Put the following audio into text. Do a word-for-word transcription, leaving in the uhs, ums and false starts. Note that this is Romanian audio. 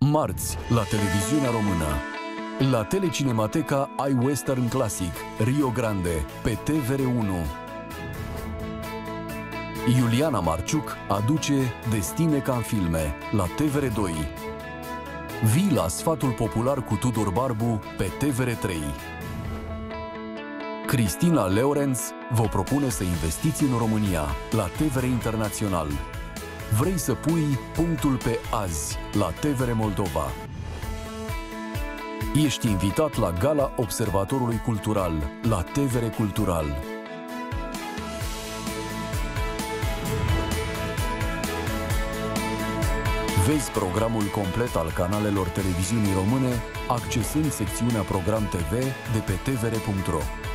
Marți, la Televiziunea Română. La Telecinemateca ai Western Classic, Rio Grande, pe T V R unu. Iuliana Marciuc aduce Destine ca în filme, la T V R doi. Vii la Sfatul Popular cu Tudor Barbu, pe T V R trei. Cristina Leorenț vă propune să investiți în România, la T V R Internațional. Vrei să pui punctul pe azi, la T V R Moldova. Ești invitat la Gala Observatorului Cultural, la T V R Cultural. Vezi programul complet al canalelor televiziunii române accesând secțiunea Program T V de pe T V R punct ro.